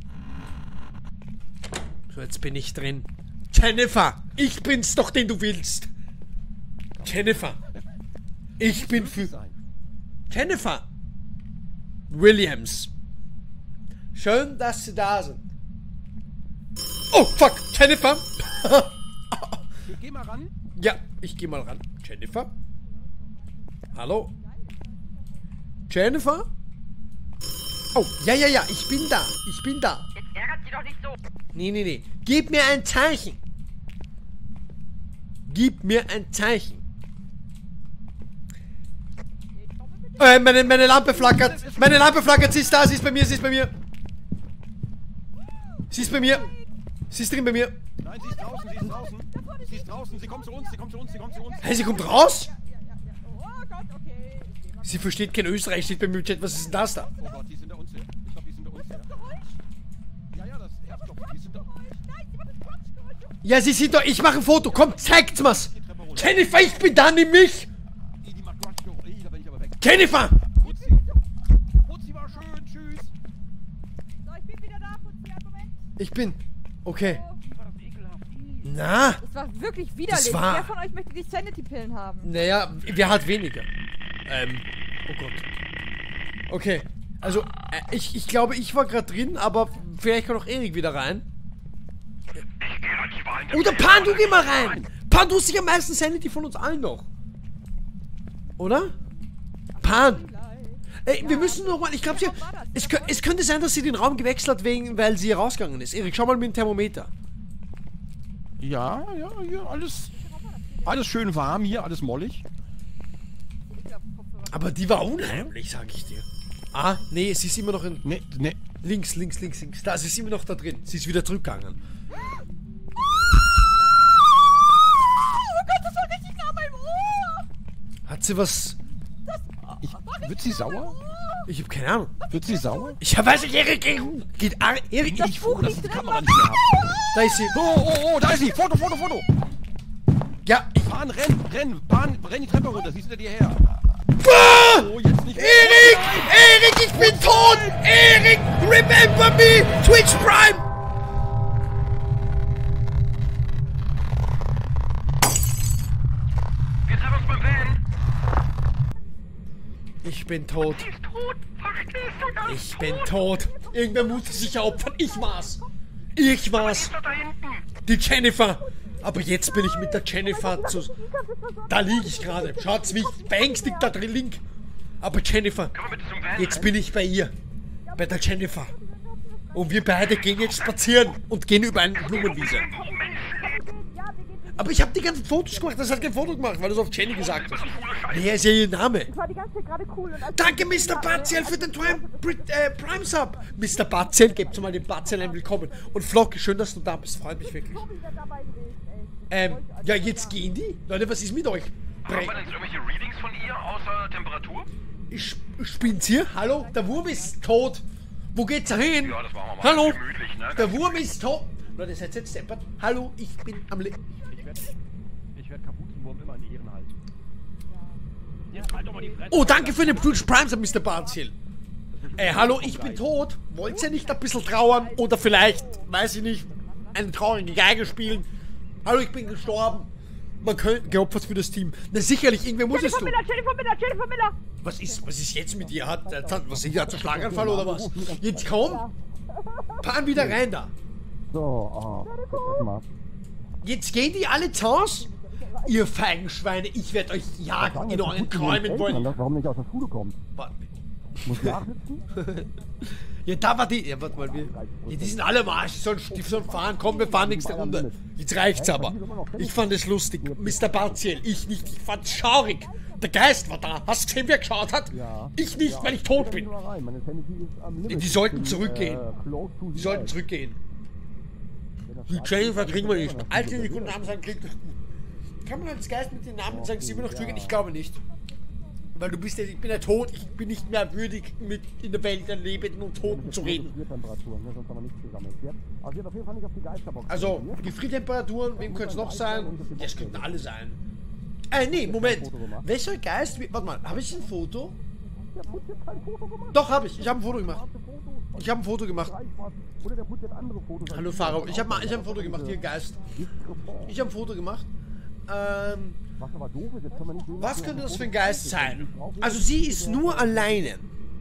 So, jetzt bin ich drin. Jennifer, ich bin's doch, den du willst. Jennifer. Ich bin für. sein. Jennifer. Williams. Schön, dass Sie da sind. Oh, fuck. Jennifer. Geh mal ran. Ja, ich gehe mal ran. Jennifer? Hallo? Jennifer? Oh, ja, ja, ja, ich bin da. Ich bin da. Jetzt ärgert sie doch nicht so. Nee, nee, nee. Gib mir ein Zeichen. Gib mir ein Zeichen. Äh, meine, meine Lampe flackert. Meine Lampe flackert. Sie ist da, sie ist bei mir, sie ist bei mir. Sie ist bei mir. Sie ist drin bei mir. Nein, sie ist draußen, sie ist draußen. Sie ist draußen, sie kommt zu uns, sie kommt zu uns, sie kommt zu uns. Hey, sie kommt raus? Oh Gott, okay. Sie versteht kein Österreich, steht bei mir im Chat. Was ist denn das da? Oh Gott, die sind da uns her. Ich glaube, die sind da uns her. Ja, ja, das Erdstoff, die sind da. Ja, sie sieht doch. Ich mache ein Foto. Komm, zeigt's mir's. Jennifer, ich bin da, nimm mich. Die, die macht Rush, Ey, da bin ich aber weg. Jennifer! Putzi. Putzi war schön, tschüss. So, ich bin wieder da. Putzi, einen Moment. Ich bin. Okay. Die war das ekelhaft. Ih. Na? Das war wirklich widerlich. Das war- Wer von euch möchte die Sanity-Pillen haben? Naja, wer hat weniger? Ähm. Oh Gott. Okay. Also, äh, ich, ich glaube, ich war gerade drin, aber vielleicht kann auch Erik wieder rein. Ich gehe da lieber ein. Oder Pan, du geh mal rein! Pan, du hast sicher am meisten Sanity von uns allen noch. Oder? Pan! Ey, wir müssen noch mal, ich glaube, sie, es, kö- es könnte sein, dass sie den Raum gewechselt hat, wegen, weil sie rausgegangen ist. Erik, schau mal mit dem Thermometer. Ja, ja, ja, alles. Alles schön warm hier, alles mollig. Aber die war unheimlich, sag ich dir. Ah, nee, sie ist immer noch in... Ne, ne. Links, links, links, links. Da, sie ist immer noch da drin. Sie ist wieder zurückgegangen. Oh Gott, das war richtig nah beim Ohr. Hat sie was... Ich, wird sie sauer? Ich hab keine Ahnung. Wird sie sauer? Ich weiß nicht, Erik, geht... Ar- Erik, Ich froh, dass ich die Kamera nicht mehr habe. da ist sie. Oh, oh, oh, da ist sie. Foto, Foto, Foto. Ja, ich... Pan, renn, renn, Pan, renn die Treppe runter. Sie ist hinter dir her. Ah! Oh, jetzt nicht mehr. Erik! Erik, ich bin tot! Erik, remember me! Twitch Prime! Wir treffen uns beim Van. Ich bin tot. Sie ist tot. Verstehst du das? Ich bin tot. Irgendwer muss sich ja opfern. Ich war's. Ich war's. Ist doch da hinten. Die Jennifer. Aber jetzt bin ich mit der Jennifer zu... Da liege ich gerade. Schaut's, wie ich beängstigt da drin lieg. Aber Jennifer, Können wir bitte zum Van? jetzt bin ich bei ihr. Bei der Jennifer. Und wir beide gehen jetzt spazieren und gehen über eine Blumenwiese. Wo Menschen leben. Aber ich habe die ganzen Fotos gemacht. Das hat kein Foto gemacht, weil du es auf Jenny gesagt hast. Nee, ist ja ihr Name. Ich war die ganze Zeit gerade cool. Und als Danke, Mister Barziel, für den Prime, äh, Prime Sub. Mister Barziel, gebt mal dem Barziel ein Willkommen. Und Flock, schön, dass du da bist. Freut mich wirklich. dabei gewesen, ey. Ähm, ja, jetzt gehen die. Leute, was ist mit euch? Haben wir denn irgendwelche Readings von ihr außer Temperatur? Ich spinnt's hier? Hallo? Der Wurm ist tot. Wo geht's er hin? Ja, das machen wir mal. Hallo? Gemütlich, ne? Der Wurm ist tot. Leute, seid jetzt deppert. Hallo, ich bin am Le... Ich werde ich werd Kapuzenwurm immer in Ehren halten. Jetzt halt doch mal die Fresse. Oh, danke für den Twitch Prime Sub, Mister Barziel. Ey, hallo, ich bin tot. Wollt ihr nicht ein bisschen trauern? Oder vielleicht, weiß ich nicht, eine traurige Geige spielen? Hallo, ich bin gestorben. Man könnte geopfert für das Team. Na sicherlich, irgendwer muss es Jennifer tun. Miller, Jennifer Miller, Jennifer Miller. Was ist, was ist jetzt mit ihr? Hat, hat was ist, hat einen Schlaganfall oder was? Jetzt komm! Pan wieder rein da! So, oh. Erstmal. Jetzt gehen die alle zu Haus? Ihr feigen Schweine, ich werde euch jagen in euren Träumen wollen. Warum nicht aus der Schule kommt? Warte. Muss nachsitzen? Ja, da war die. Ja, warte mal. Wir, ja, die sind alle am Arsch. Die sollen, die sollen fahren. Komm, wir fahren nächste Runde. Jetzt reicht's aber. Ich fand es lustig. Mister Barziel, ich nicht. Ich fand's schaurig. Der Geist war da. Hast du gesehen, wer geschaut hat? Ja. Ich nicht, weil ich tot bin. Meine Sanity ist am Limit. Die sollten Ich bin, zurückgehen. äh, close to Die the sollten edge. zurückgehen. Die Jennifer kriegen wir nicht. Alte, die guten Namen sagen, kriegt das gut. Kann man als Geist mit den Namen sagen, sie immer noch zurückgehen? Ich glaube nicht. Weil du bist ja, ich bin ja tot, ich bin nicht mehr würdig, mit in der Welt der Lebenden und Toten zu reden. Temperaturen, ne? Sonst haben wir nichts gesammelt. Jetzt, also jetzt auf jeden Fall nicht auf die Geisterbox. Also, die Friedtemperaturen, wem könnte es noch sein? Das könnten alle sein. Äh, nee, Moment. Welcher Geist, warte mal, habe ich ein Foto? Doch, habe ich. Ich habe ein Foto gemacht. Ich habe ein Foto gemacht. Oder der putzt jetzt andere Fotos. Hallo, Pharao. Ich habe ich hab ein Foto gemacht, hier, Geist. Ich habe ein Foto gemacht. Ähm, Was aber doof ist, jetzt können wir nicht sehen, was könnte das für ein Geist sein? Also, sie ist nur alleine.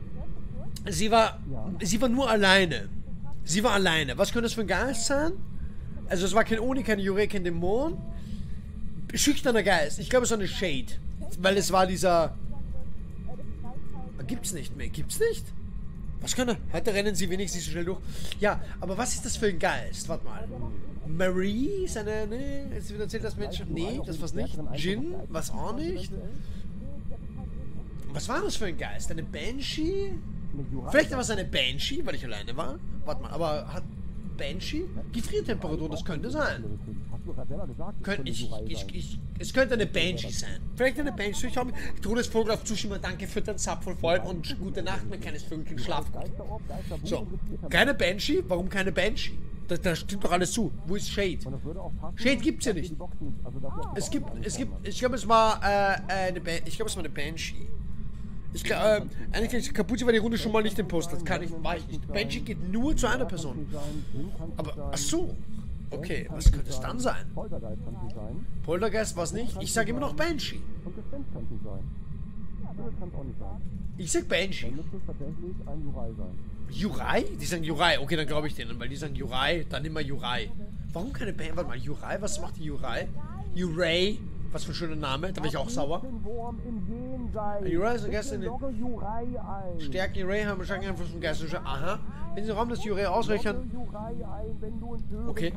Sie war, sie war nur alleine. Sie war alleine. Was könnte das für ein Geist sein? Also, es war kein Oni, kein Jure, kein Dämon. Schüchterner Geist. Ich glaube, es war eine Shade. Weil es war dieser... Gibt's nicht mehr. Gibt's nicht? Was kann er? Heute rennen sie wenigstens so schnell durch. Ja, aber was ist das für ein Geist? Warte mal. Marie ist eine... Ne, jetzt wird erzählt, dass Menschen... Nee, das war's nicht. Jin, was auch nicht. Was war das für ein Geist? Eine Banshee? Vielleicht war es eine Banshee, weil ich alleine war. Warte mal, aber hat Banshee Gefriertemperatur? Das könnte sein. Könnt, ich, ich, ich, es könnte eine Banshee sein. Vielleicht eine Banshee. Ich habe Todesvogel auf Tsushima. Danke für den Sub von Volk und gute Nacht, mein kleines Vögelchen. Schlaf gut. So, keine Banshee? Warum keine Banshee? Da, da stimmt doch alles zu. Wo ist Shade? Shade gibt's ja nicht. Es gibt, es gibt, ich glaube es war äh, eine, ba ich glaube es war eine Banshee. Ich glaube, äh, eigentlich Kapuze war die Runde schon mal nicht im Post. Das kann ich, war ich nicht. Banshee geht nur zu einer Person. Aber, ach so. Okay, was könnte es dann sein? Poltergeist war es nicht. Ich sage immer noch Banshee. Ich sag Banshee. Jurai? Die sagen Jurai. Okay, dann glaube ich denen, weil die sagen Jurai, dann immer Jurai. Warum keine Banshee? Warte mal, Jurai? Was macht die Jurai? Jurai? Was für ein schöner Name. Da bin ich auch sauer. Jurai ist ein Geist in den Stärken Jurai haben wahrscheinlich Einfluss vom Geist. Aha. Wenn Sie Raum das Jurai ausrechnen. Okay.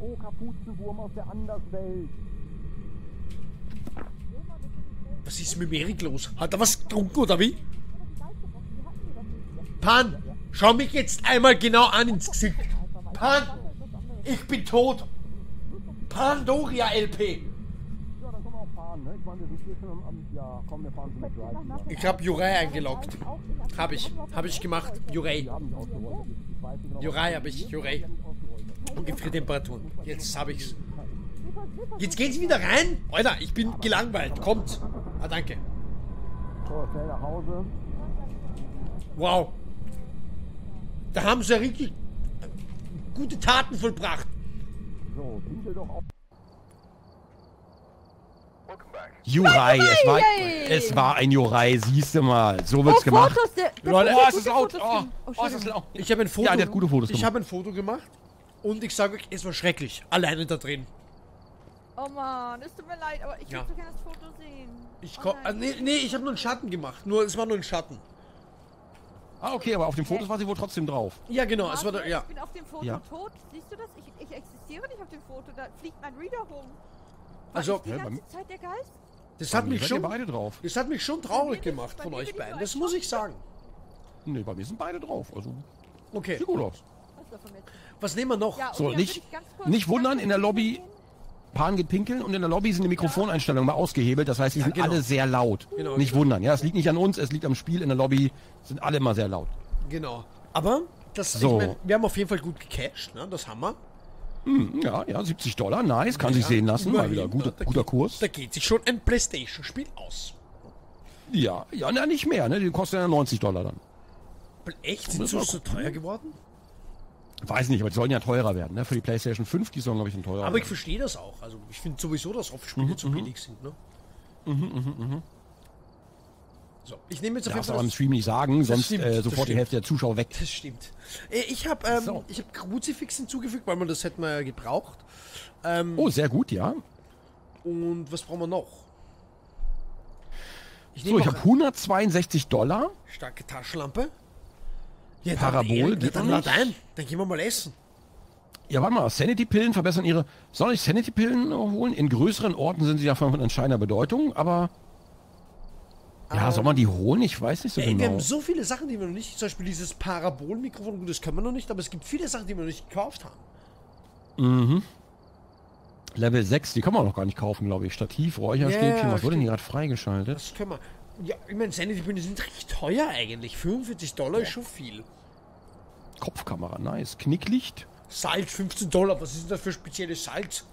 Was ist mit Erik los? Hat er was getrunken oder wie? Pan, schau mich jetzt einmal genau an ins Gesicht. Pan, ich bin tot. Pandoria L P. Ich habe Jurai eingeloggt. Habe ich. Habe ich gemacht. Jurai. Jurai habe ich. Jurai. Und Gefriertemperaturen. Jetzt habe ich's. Jetzt geht's wieder rein? Alter, ich bin gelangweilt. Kommt. Ah, danke. Wow. Da haben sie ja richtig gute Taten vollbracht. Jurai, es war, es war ein Jurai, siehst du mal. So wird's Oh, gemacht. Fotos, der, der Leute, Fotos, oh, es ist gute laut. Fotos Oh, drin. oh, es ist Entschuldigung. laut. Ich habe ein Foto. Ja, der hat gute Fotos Ich gemacht. habe ein Foto gemacht. Und ich sage euch, es war schrecklich. Alleine da drin. Oh Mann, es tut mir leid, aber ich Ja. würde so gerne das Foto sehen. Ich Oh ko- nein. ah, nee, nee, ich habe nur einen Schatten gemacht. Nur, es war nur ein Schatten. Ah, okay, aber auf dem Fotos war sie wohl trotzdem drauf. Ja, genau. Es war Warte, da, ja. Ich bin auf dem Foto Ja. tot. Siehst du das? Ich, ich existiere nicht auf dem Foto. Da fliegt mein Reader rum. War Also, ich die Ja, ganze beim- Zeit der Geist? das hat Bei mir mich seid ihr schon, beide drauf. das hat mich schon traurig Bei mir gemacht nicht, von bei mir euch nicht beiden. nur Das ein muss ich sagen. Nee, bei mir sind beide drauf. Also, Okay. sieht gut aus. Was ist davon jetzt? Was nehmen wir noch? Ja, So, okay, dann nicht- würde ich ganz kurz- nicht wundern, ganz in der kurz Lobby- gehen. Pan geht pinkeln und in der Lobby sind die Mikrofoneinstellungen mal ausgehebelt. Das heißt, die sind genau. alle sehr laut. Genau, Nicht genau. wundern. Ja, es liegt nicht an uns, es liegt am Spiel. In der Lobby sind alle immer sehr laut. Genau. Aber, das, So. ich mein, wir haben auf jeden Fall gut gecasht, ne? Das haben wir. Hm, ja, ja, siebzig Dollar, nice, kann sich Ja, sehen lassen. Mal immerhin, wieder guter, da- guter da- Kurs. Da geht sich schon ein Playstation-Spiel aus. Ja, ja, na, nicht mehr, ne? Die kostet ja neunzig Dollar dann. Echt? Sind so, so teuer geworden? Weiß nicht, aber die sollen ja teurer werden, ne? Für die PlayStation fünf, die sollen, glaube ich, ein teurer Aber ich werden. verstehe das auch. Also, ich finde sowieso, dass oft Spiele zu billig sind, ne? So, ich nehme jetzt auf jeden Darfst Fall. aber im Das, Stream nicht sagen, sonst stimmt, äh, das sofort die stimmt. Hälfte der Zuschauer weg. das stimmt. Äh, Ich habe ähm, So. ich hab Kruzifix hinzugefügt, weil man das hätten wir ja gebraucht. Ähm, Oh, sehr gut, ja. Und was brauchen wir noch? Ich So, nehme ich noch habe hundertzweiundzwanzig Dollar. eine starke Taschenlampe. Ja, Parabol dann, Erik, geht dann noch lad nicht. ein. Dann gehen wir mal essen. Ja, warte mal, Sanity-Pillen verbessern ihre... Soll ich Sanity-Pillen holen? In größeren Orten sind sie ja von entscheidender Bedeutung, aber... Ja, soll man die holen? Ich weiß nicht so Ey, wir genau. haben so viele Sachen, die wir noch nicht... Zum Beispiel dieses Parabolmikrofon, gut, das können wir noch nicht, aber es gibt viele Sachen, die wir noch nicht gekauft haben. Level sechs, die kann man auch noch gar nicht kaufen, glaube ich. Stativ, Räucherstäbchen, Ja, was wurde denn stimmt. hier gerade freigeschaltet? Das können wir... Ja, ich meine, Sanity-Pillen sind recht teuer eigentlich. fünfundvierzig Dollar ist schon viel. Kopfkamera, nice. Knicklicht. Salz, fünfzehn Dollar. Was ist denn das für spezielles Salz?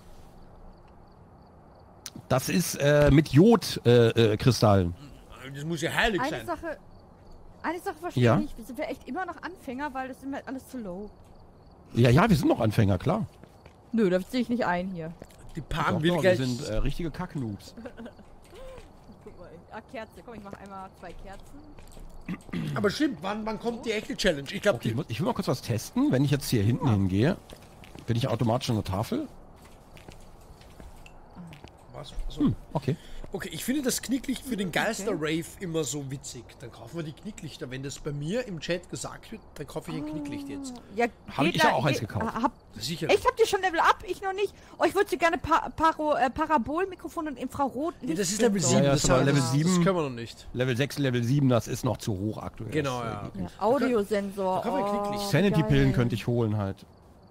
Das ist äh, mit Jodkristallen. Äh, äh, Kristallen. Das muss ja heilig Eine sein. Sache, eine Sache verstehe Ja? ich nicht. Wir sind wir echt immer noch Anfänger, weil das ist mir alles zu low. ja, ja, wir sind noch Anfänger, klar. Nö, da sehe ich nicht ein hier. Die Doch, Pan will doch, wir gleich... sind äh, richtige Kacknoobs. Guck mal, ah, Kerze. Komm, ich mach einmal zwei Kerzen. Aber stimmt, wann, wann kommt die echte Challenge? Ich glaube, Okay, ich, muss, ich will mal kurz was testen. Wenn ich jetzt hier hinten hingehe, bin ich automatisch an der Tafel. Was? So. Hm, okay. Okay, ich finde das Knicklicht für den Geister-Rave immer so witzig. Dann kaufen wir die Knicklichter. Wenn das bei mir im Chat gesagt wird, dann kaufe ich ein Knicklicht jetzt. Ja, Hab geht ich da- auch eins geht- gekauft. Hab, Sicher. echt, habt ihr schon Level Up? Ich noch nicht. Oh, ich würde so gerne pa Paro, äh, Parabolmikrofon und Infrarot. Nee, das ist Level sieben. Ja, ja, das, ist aber haben wir- Level das- sieben. Das können wir noch nicht. Level sechs, Level sieben, das ist noch zu hoch aktuell. Genau, Das, ja. äh, Ja, Audiosensor. Da kann man oh, Knicklicht. Sanity-Pillen geil. könnte ich holen halt.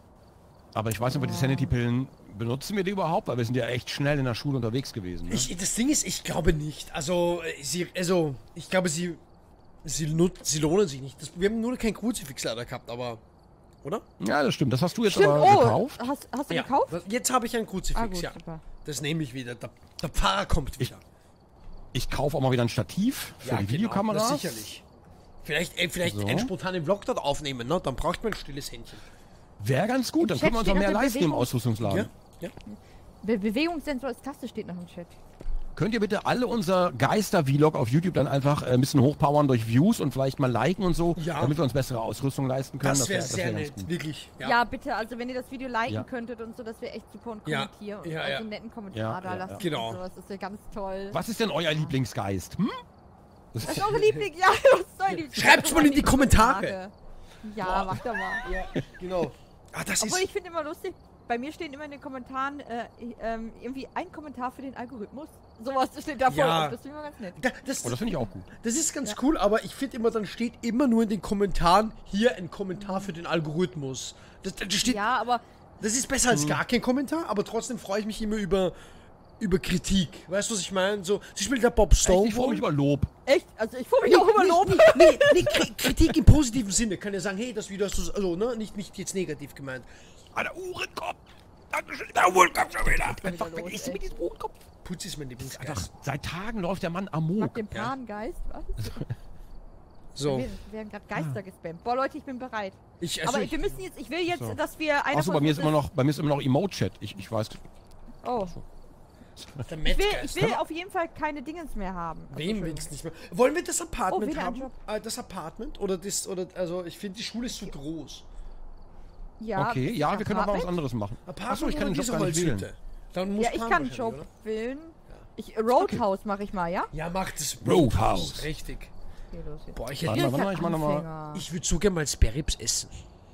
Aber ich weiß nicht, ob wir die Sanity-Pillen benutzen wir die überhaupt, weil wir sind ja echt schnell in der Schule unterwegs gewesen. Ne? Ich, das Ding ist, ich glaube nicht. Also, äh, sie, also ich glaube, sie, sie, nut- sie lohnen sich nicht. Das, wir haben nur keinen Kruzifix leider gehabt, aber, oder? Ja, das stimmt. Das hast du jetzt Stimmt, aber oh, gekauft. hast, hast du Ja. gekauft? Das- Jetzt habe ich einen Kruzifix, Ah, gut, ja. super. Das nehme ich wieder. Der, der Pfarrer kommt wieder. Ich kaufe auch mal wieder ein Stativ für die genau, Videokameras. das sicherlich. Vielleicht, äh, vielleicht So. einen spontanen Vlog dort aufnehmen, ne? Dann braucht man ein stilles Händchen. Wäre ganz gut, dann Im können wir uns Chat noch mehr steht noch der leisten im Bewegung- Ausrüstungsladen. Ja? Ja? Be Bewegungssensor ist Taste steht noch im Chat. Könnt ihr bitte alle unser Geister-Vlog auf YouTube dann einfach äh, ein bisschen hochpowern durch Views und vielleicht mal liken und so, Ja. damit wir uns bessere Ausrüstung leisten können? Das wäre wär- sehr wär ganz nett, gut. wirklich. Ja. Ja. bitte, also wenn ihr das Video liken Ja. könntet und so, das wäre echt super und Ja. kommentieren und Ja, also ja. einen netten Kommentar Ja, da ja, lassen. ja. Genau. Und sowas. Das wäre ganz toll. Was ist denn euer Lieblingsgeist? Hm? Das ist eure Liebling, ja, was soll die? Schreibt's mal in die Kommentare. Frage. Ja, mach doch mal. Ja, genau. Ah, das Obwohl ist... ich finde immer lustig, bei mir stehen immer in den Kommentaren äh, ähm, irgendwie ein Kommentar für den Algorithmus. Sowas steht da voll Ja. auf, das finde ich immer ganz nett. Da, das, Oh, das finde ich auch gut. das ist ganz cool, aber ich finde immer, dann steht immer nur in den Kommentaren hier ein Kommentar für den Algorithmus. Das, das, steht, Ja, aber das ist besser als gar kein Kommentar, aber trotzdem freue ich mich immer über, über Kritik. Weißt du, was ich meine? So, zum Beispiel der Bob Echt, Stone. ich freue mich über Lob. echt, also ich freue mich auch über Lob. Nee, nee, nee, Kri- Kritik im positiven Sinne. Kann ja sagen, hey, das Video hast du, so- also, ne, nicht, nicht jetzt negativ gemeint. Ah, der Uhrenkopf. Dankeschön, der Uhrenkopf schon wieder. Einfach los, vergiss ey. mit diesem Uhrenkopf. Putz ist mein Einfach, Lieblingsgeist. seit Tagen läuft der Mann Mag amok. den Plangeist. Was? So, Wir werden gerade Geister gespammt. Boah, Leute, ich bin bereit. ich, also, Aber ich, wir müssen jetzt, ich will jetzt, So. dass wir eine Achso, bei mir ist immer noch, bei mir ist immer noch Emote-Chat. Ich, ich weiß. Oh, der ich will, Mad-Geist. ich will auf jeden Fall keine Dingens mehr haben. Also Wem schön. willst nicht mehr? Wollen wir das Apartment Oh, wieder ein haben? Job. Äh, das Apartment? Oder das, oder, also, ich finde, die Schule ist zu groß. Ja, Okay, ja, wir können auch mal was Apartment? anderes machen. Apartment Achso, ich kann oder den Job diese gar nicht wählen. Holzhütte? Dann muss Ja, ich Pan kann einen wahrscheinlich, Job oder? wählen. Ich, Roadhouse mache ich mal, ja? Ja, macht es. Roadhouse. Richtig. Okay, los jetzt. Boah, ich Warte hätte. mal, warte mal, ich mach nochmal. Anfänger. Ich würde so gerne mal Sparrows essen.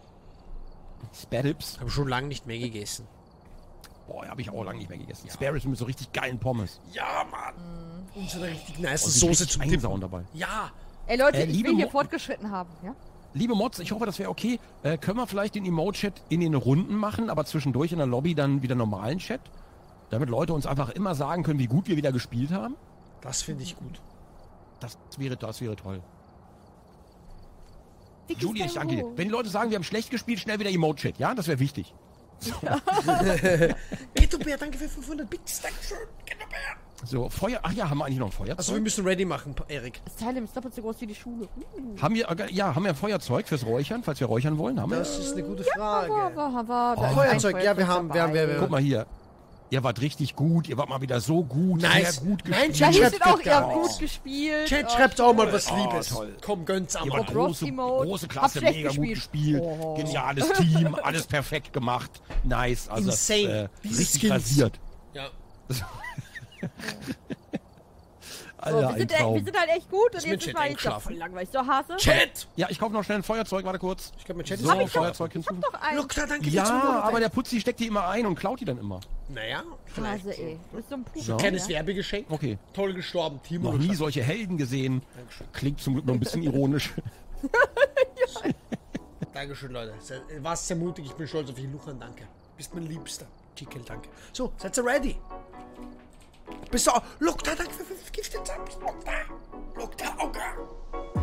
Sparrows. Habe schon lange nicht mehr gegessen. Boah, habe ich auch lange nicht mehr gegessen. Sparrows mit so richtig geilen Pommes. Ja, Mann. Und so eine richtig nice Und die Soße richtig zum einsauen Dippen. dabei. Ja. Ey Leute, Äh, ich liebe will hier Mo- fortgeschritten haben, ja? Liebe Mods, ich hoffe, das wäre okay. Äh, können wir vielleicht den Emote-Chat in den Runden machen, aber zwischendurch in der Lobby dann wieder normalen Chat? Damit Leute uns einfach immer sagen können, wie gut wir wieder gespielt haben? Das finde ich gut. Das wäre, das wäre toll. Dickes Julia, ich danke dir. Hallo. Wenn die Leute sagen, wir haben schlecht gespielt, schnell wieder Emote-Chat. Ja, das wäre wichtig. Kettobär, danke für fünfhundert Bits. Dankeschön. Kettobär. So, Feuer. Ach ja, haben wir eigentlich noch ein Feuerzeug? Also, wir müssen ready machen, Pa- Erik. Das Teil ist doppelt so groß wie die Schule. Uh. haben wir, äh, ja, haben wir ein Feuerzeug fürs Räuchern, falls wir räuchern wollen? Haben wir? Das ist eine gute War, Frage. war, war, da ist ein Feuerzeug, ja, wir haben- wir haben- wir- wir- Guck mal hier. Ihr wart richtig gut. Ihr wart mal wieder so gut. Nice. Sehr gut Nein, gespielt. Da Chat hier schreibt steht auch, grad ihr habt gar gut gespielt. Chat Oh, schreibt auch mal was Oh, Liebes. toll. Komm, gönn's Ihr einmal. wart Rock große, Emote. große Hab Klasse, schlecht mega gut gespielt. gespielt. Oh. Geniales Team, alles perfekt gemacht. Nice. Also Insane. Äh, Diese richtig Skills. rasiert. Ja. So, Alter, wir, ein sind, äh, wir Traum. sind halt echt gut und Ist mit jetzt ist Chat mal jetzt eingeschlafen. voll langweilig. So, Hase? Chat! Ja, ich kaufe noch schnell ein Feuerzeug. Warte kurz. Ich glaube, mein Chat ist So, auch Feuerzeug hinzu. Doch ein Look, da, danke. Ja, für zweihundert. aber der Putzi steckt die immer ein und klaut die dann immer. Naja, vielleicht. Hase, ey. Du bist so ein Puh. So. Kleines Werbegeschenk. Okay. Toll gestorben, Timo. Noch nie solche Helden gesehen. Klingt zum Glück noch ein bisschen ironisch. Dankeschön, Leute. Sehr- Warst sehr mutig. Ich bin stolz auf dich, Lucan. Danke. Bist mein Liebster. Chikel, danke. So, seid ihr ready? Bist du auch. Look, da, danke für fünf Gifte. Look da. Look da, oh Gott.